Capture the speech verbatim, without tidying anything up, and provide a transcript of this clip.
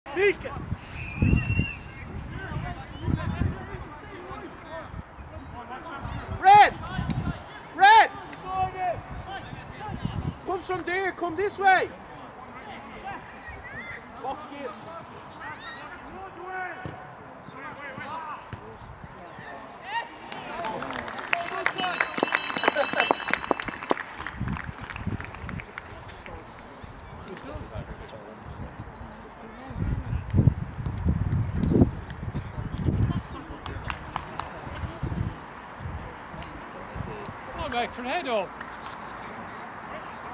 Mika! Red! Red! Come from there, come this way! Box game. Wexford, head up.